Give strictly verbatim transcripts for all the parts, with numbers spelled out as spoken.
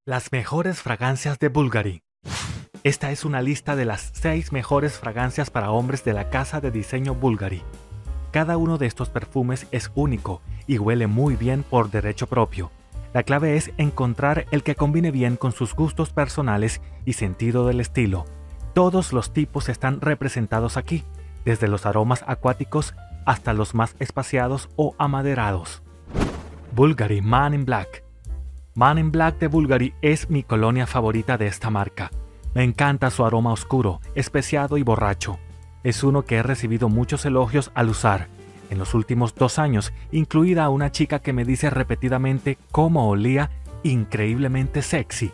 Las mejores fragancias de Bulgari. Esta es una lista de las seis mejores fragancias para hombres de la casa de diseño Bulgari. Cada uno de estos perfumes es único y huele muy bien por derecho propio. La clave es encontrar el que combine bien con sus gustos personales y sentido del estilo. Todos los tipos están representados aquí, desde los aromas acuáticos hasta los más espaciados o amaderados. Bulgari Man in Black. Man in Black de Bulgari es mi colonia favorita de esta marca. Me encanta su aroma oscuro, especiado y borracho. Es uno que he recibido muchos elogios al usar. En los últimos dos años, incluida a una chica que me dice repetidamente cómo olía increíblemente sexy.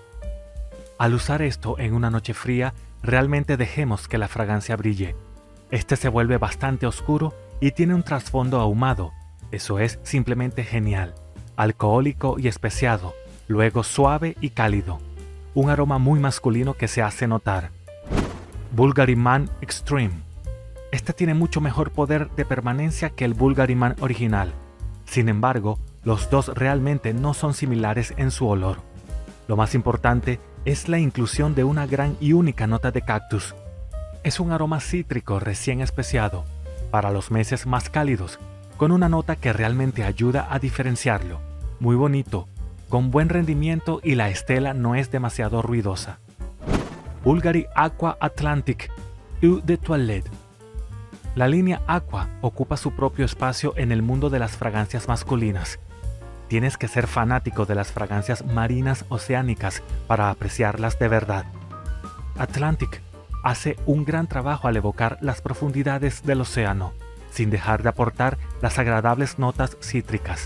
Al usar esto en una noche fría, realmente dejemos que la fragancia brille. Este se vuelve bastante oscuro y tiene un trasfondo ahumado. Eso es simplemente genial. Alcohólico y especiado, luego suave y cálido. Un aroma muy masculino que se hace notar. Bulgari Man Extreme. Este tiene mucho mejor poder de permanencia que el Bulgari Man original. Sin embargo, los dos realmente no son similares en su olor. Lo más importante es la inclusión de una gran y única nota de cactus. Es un aroma cítrico recién especiado, para los meses más cálidos, con una nota que realmente ayuda a diferenciarlo. Muy bonito, con buen rendimiento y la estela no es demasiado ruidosa. Bulgari Aqua Atlantic Eau de Toilette. La línea Aqua ocupa su propio espacio en el mundo de las fragancias masculinas. Tienes que ser fanático de las fragancias marinas oceánicas para apreciarlas de verdad. Atlantic hace un gran trabajo al evocar las profundidades del océano, sin dejar de aportar las agradables notas cítricas.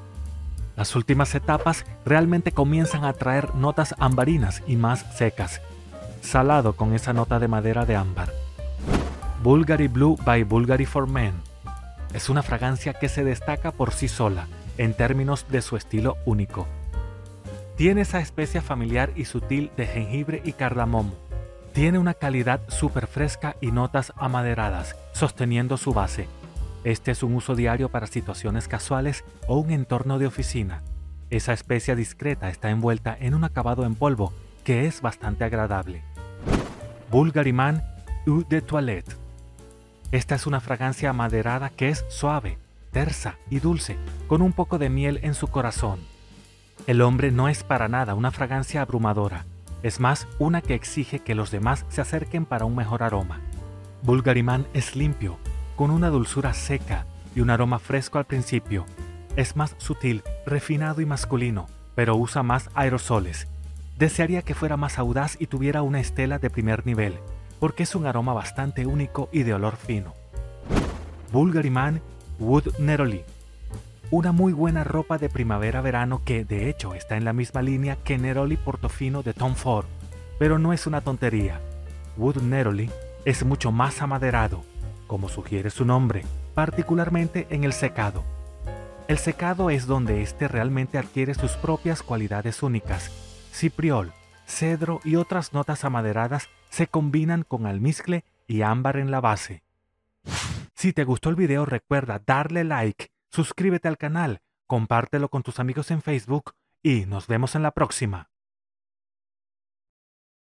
Las últimas etapas realmente comienzan a traer notas ambarinas y más secas, salado con esa nota de madera de ámbar. Bulgari Blue by Bulgari for Men. Es una fragancia que se destaca por sí sola, en términos de su estilo único. Tiene esa especia familiar y sutil de jengibre y cardamomo. Tiene una calidad súper fresca y notas amaderadas, sosteniendo su base. Este es un uso diario para situaciones casuales o un entorno de oficina. Esa especia discreta está envuelta en un acabado en polvo que es bastante agradable. Bulgari Man Eau de Toilette. Esta es una fragancia amaderada que es suave, tersa y dulce, con un poco de miel en su corazón. El hombre no es para nada una fragancia abrumadora, es más una que exige que los demás se acerquen para un mejor aroma. Bulgari Man es limpio, con una dulzura seca y un aroma fresco al principio. Es más sutil, refinado y masculino, pero usa más aerosoles. Desearía que fuera más audaz y tuviera una estela de primer nivel, porque es un aroma bastante único y de olor fino. Bulgari Man Wood Neroli. Una muy buena ropa de primavera-verano que de hecho está en la misma línea que Neroli Portofino de Tom Ford, pero no es una tontería. Wood Neroli es mucho más amaderado, como sugiere su nombre, particularmente en el secado. El secado es donde este realmente adquiere sus propias cualidades únicas. Cipriol, cedro y otras notas amaderadas se combinan con almizcle y ámbar en la base. Si te gustó el video, recuerda darle like, suscríbete al canal, compártelo con tus amigos en Facebook y nos vemos en la próxima.